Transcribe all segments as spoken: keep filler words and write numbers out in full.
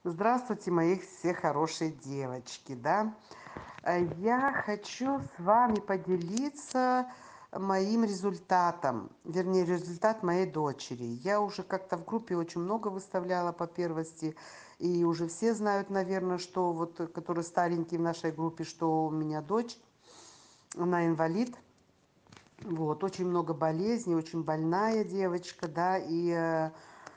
Здравствуйте, мои все хорошие девочки, да. Э, Я хочу с вами поделиться моим результатом, вернее, результат моей дочери. Я уже как-то в группе очень много выставляла по первости, и уже все знают, наверное, что вот, э, которые старенькие в нашей группе, что у меня дочь, она инвалид. Вот, очень много болезней, очень больная девочка, да, и э,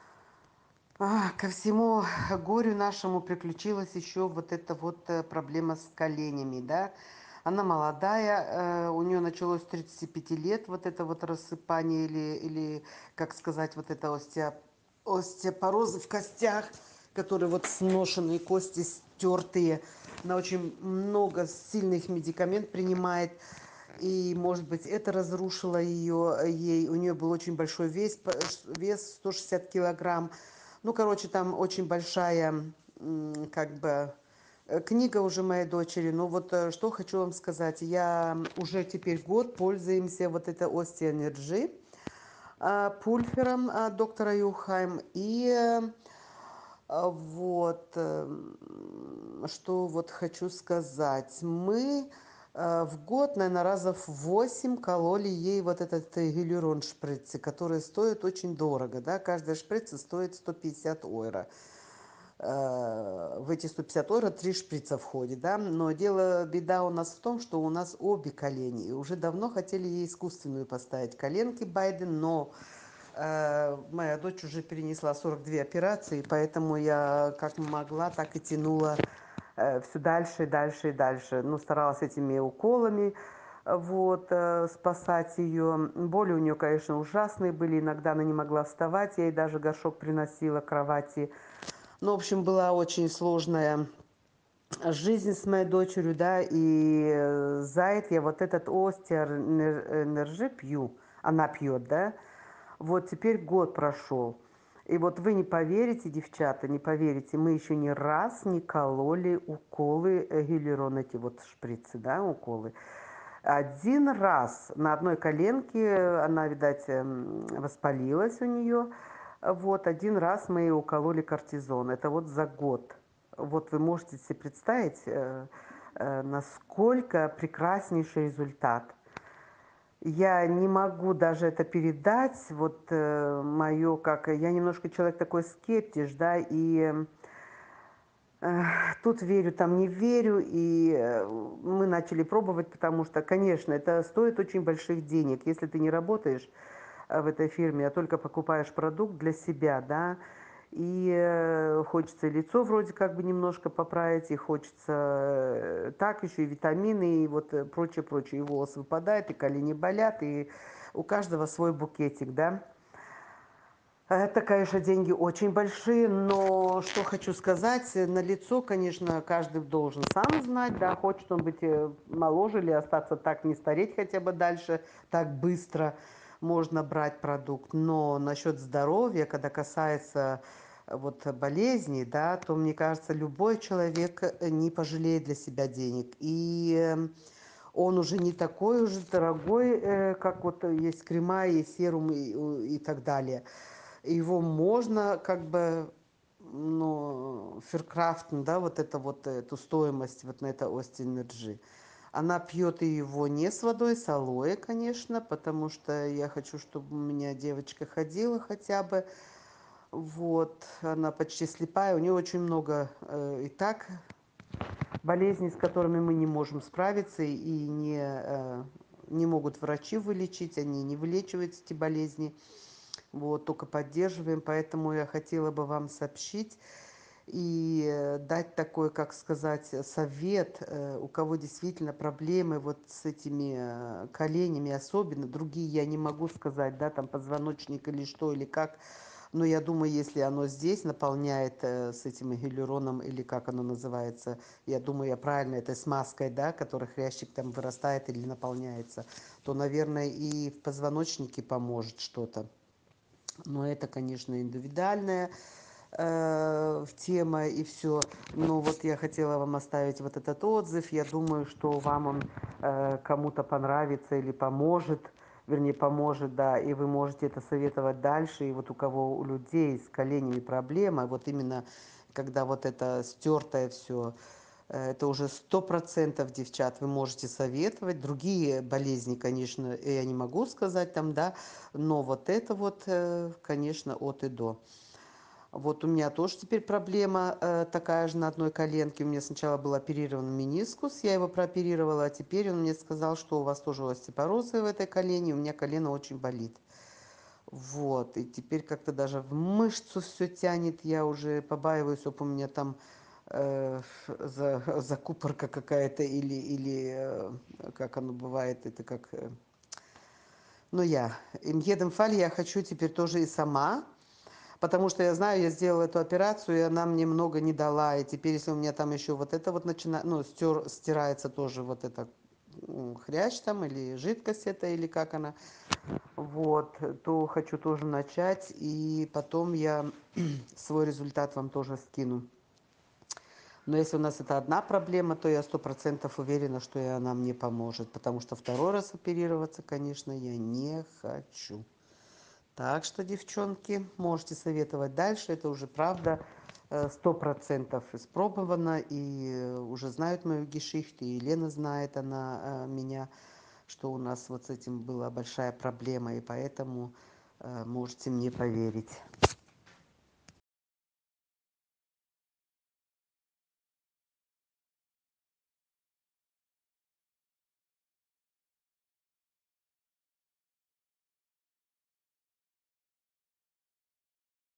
а, ко всему горю нашему приключилась еще вот эта вот э, проблема с коленями, да. Она молодая, э, у нее началось с тридцати пяти лет вот это вот рассыпание или, или как сказать, вот это остео, остеопорозы в костях, которые вот сношенные кости, стертые. Она очень много сильных медикамент принимает. И, может быть, это разрушило ее, ей, у нее был очень большой вес, вес сто шестьдесят килограмм. Ну, короче, там очень большая, как бы, э, книга уже моей дочери. Ну, вот э, что хочу вам сказать. Я уже теперь год пользуемся вот это Остео Энерджи пульфером от доктора Юхайм. И э, а, вот, эм, что вот хочу сказать. Мы э, в год, наверное, разов восемь кололи ей вот этот э, гиалурон шприцы, который стоит очень дорого, да, каждая шприца стоит сто пятьдесят евро. Э, В эти сто пятьдесят евро три шприца входит, да, но дело, беда у нас в том, что у нас обе колени, и уже давно хотели ей искусственную поставить коленки Байден, но Э, моя дочь уже перенесла сорок две операции, поэтому я как могла, так и тянула э, все дальше и дальше и дальше. Ну, старалась этими уколами э, вот, э, спасать ее. Боли у нее, конечно, ужасные были. Иногда она не могла вставать. Я ей даже горшок приносила к кровати. Ну, в общем, была очень сложная жизнь с моей дочерью, да, и э, за это я вот этот остео энерджи пью. Она пьет, да. Вот теперь год прошел. И вот вы не поверите, девчата, не поверите, мы еще ни раз не кололи уколы э, гиалурон, эти вот шприцы, да, уколы. Один раз на одной коленке, она, видать, эм, воспалилась у нее, вот, один раз мы ей укололи кортизон. Это вот за год. Вот вы можете себе представить, э, э, насколько прекраснейший результат. Я не могу даже это передать, вот э, мое, как я немножко человек такой скептиш, да, и э, тут верю, там не верю, и э, мы начали пробовать, потому что, конечно, это стоит очень больших денег, если ты не работаешь э, в этой фирме, а только покупаешь продукт для себя, да, и э, хочется и лицо вроде как бы немножко поправить, и хочется э, так еще и витамины, и вот э, прочее, прочее, и волосы выпадают, и колени болят, и у каждого свой букетик, да. Это, конечно, деньги очень большие, но что хочу сказать, на лицо, конечно, каждый должен сам знать, да, хочет он быть э, моложе или остаться так, не стареть хотя бы дальше, так быстро можно брать продукт. Но насчет здоровья, когда касается э, вот болезней, да, то, мне кажется, любой человек э, не пожалеет для себя денег. И э, он уже не такой уже дорогой, э, как вот есть крема, есть серум и, и так далее. Его можно как бы, ну, феркрафтен, да, вот это вот эту стоимость вот на это Остео Энерджи. Она пьет его не с водой, с алоэ, конечно, потому что я хочу, чтобы у меня девочка ходила хотя бы. Вот, она почти слепая, у нее очень много э, и так болезней, с которыми мы не можем справиться и не, э, не могут врачи вылечить, они не вылечивают эти болезни. Вот, только поддерживаем, поэтому я хотела бы вам сообщить и э, дать такой, как сказать, совет, э, у кого действительно проблемы вот с этими э, коленями, особенно, другие я не могу сказать, да, там позвоночник или что, или как, но я думаю, если оно здесь наполняет э, с этим гиалуроном, или как оно называется, я думаю, я правильно, этой смазкой, да, который хрящик там вырастает или наполняется, то, наверное, и в позвоночнике поможет что-то. Но это, конечно, индивидуальная э, тема и все. Но вот я хотела вам оставить вот этот отзыв. Я думаю, что вам он э, кому-то понравится или поможет. Вернее, поможет, да, и вы можете это советовать дальше. И вот у кого у людей с коленями проблема, вот именно когда вот это стертое все, это уже сто процентов, девчат, вы можете советовать. Другие болезни, конечно, я не могу сказать там, да, но вот это вот, э, конечно, от и до. Вот у меня тоже теперь проблема э, такая же на одной коленке. У меня сначала был оперирован менискус, я его прооперировала, а теперь он мне сказал, что у вас тоже остеопорозы в этой колене, у меня колено очень болит. Вот, и теперь как-то даже в мышцу все тянет, я уже побаиваюсь, чтобы у меня там э, за, закупорка какая-то или, или э, как оно бывает, это как... Э, ну, я, имхедемфаль я хочу теперь тоже и сама, потому что я знаю, я сделала эту операцию, и она мне много не дала. И теперь, если у меня там еще вот это вот начинает, ну, стер, стирается тоже вот это хрящ там, или жидкость это, или как она, вот, то хочу тоже начать, и потом я свой результат вам тоже скину. Но если у нас это одна проблема, то я сто процентов уверена, что и она мне поможет, потому что второй раз оперироваться, конечно, я не хочу. Так что, девчонки, можете советовать дальше. Это уже правда сто процентов испробовано. И уже знают мою гешихту, и Елена знает она меня, что у нас вот с этим была большая проблема. И поэтому можете мне поверить.